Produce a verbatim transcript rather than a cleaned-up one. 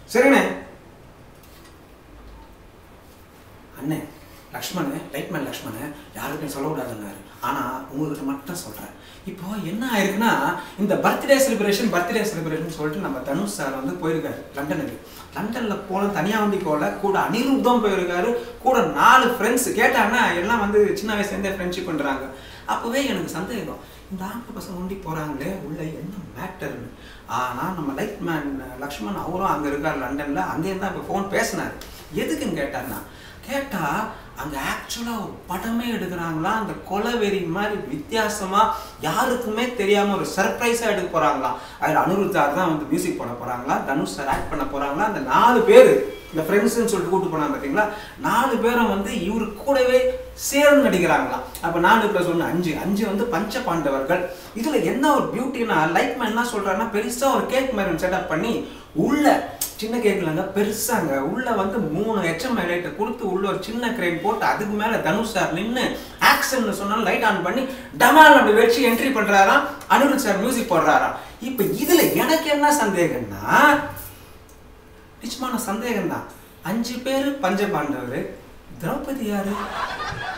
சரிண்ணே. அண்ணே லக்ஷ்மணன், லைட்மேன் லக்ஷ்மணன் யாருக்கும் சொல்லக்கூடாதுன்னாரு. ஆனால் உங்களுக்கு மட்டும் சொல்கிறேன். இப்போ என்ன ஆயிருக்குன்னா, இந்த பர்த்டே செலிப்ரேஷன் பர்த்டே செலிப்ரேஷன் சொல்லிட்டு நம்ம தனுஷ் சார் வந்து போயிருக்காரு லண்டனுக்கு. லண்டனில் போன தனியாக வண்டி போகல, கூட அனிருத்தம் போயிருக்காரு, கூட நாலு ஃப்ரெண்ட்ஸ். கேட்டாங்கன்னா எல்லாம் வந்து சின்ன வயசுலேருந்தே ஃப்ரெண்ட்ஷிப் பண்ணுறாங்க. அப்போவே எனக்கு சந்தேகம், இந்த ஆம்பளை பசங்க ஒண்டி போகிறாங்களே உள்ள என்ன மேட்டர்னு. ஆனால் நம்ம லைட்மேன் லக்ஷ்மண் அவரும் அங்கே இருக்கார் லண்டனில். அங்கேருந்து தான் இப்போ ஃபோன் பேசினார். எதுக்குன்னு கேட்டார்னா, கேட்டால் அங்கே ஆக்சுவலாக ஒரு படமே எடுக்கிறாங்களா, அந்த கொலவெறி மாதிரி வித்தியாசமாக யாருக்குமே தெரியாமல் ஒரு சர்ப்ரைஸாக எடுக்க போகிறாங்களா. அதில் அனிருத்தார் தான் வந்து மியூசிக் பண்ண போகிறாங்களா, தனுஷ் சார் ஆக்ட் பண்ண போகிறாங்களா. அந்த நாலு பேர் இந்த ஃப்ரெண்ட்ஸ்ன்னு சொல்லிட்டு கூப்பிட்டு போனாங்க பார்த்தீங்களா, நாலு பேரும் வந்து இவரு கூடவே சேர்ந்து நடிக்கிறாங்களாம். அப்போ நாலு ப்ளஸ் ஒன்று அஞ்சு அஞ்சு வந்து பஞ்ச பாண்டவர்கள். இதில் என்ன ஒரு பியூட்டினா, லைட்மேன் என்ன சொல்கிறாருன்னா, பெருசாக ஒரு கேக் மாதிரி செட்டப் பண்ணி உள்ள சின்ன கேட்கலாங்க பெருசாங்க உள்ள வந்து மூணு எச்எம் லைட்டை கொடுத்து உள்ள ஒரு சின்ன கிரைன் போட்டு அதுக்கு மேலே தனுஷ் சார் நின்று ஆக்ஷன் சொன்னாலும் லைட் ஆன் பண்ணி டமால் அப்படி வச்சு என்ட்ரி பண்ணுறாராம். அனிருத் சார் மியூசிக் போடுறாராம். இப்போ இதில் எனக்கு என்ன சந்தேகம்னா, நிச்சயமான சந்தேகம் தான். அஞ்சு பேர் பஞ்ச பாண்டவர், திரௌபதி யாரு?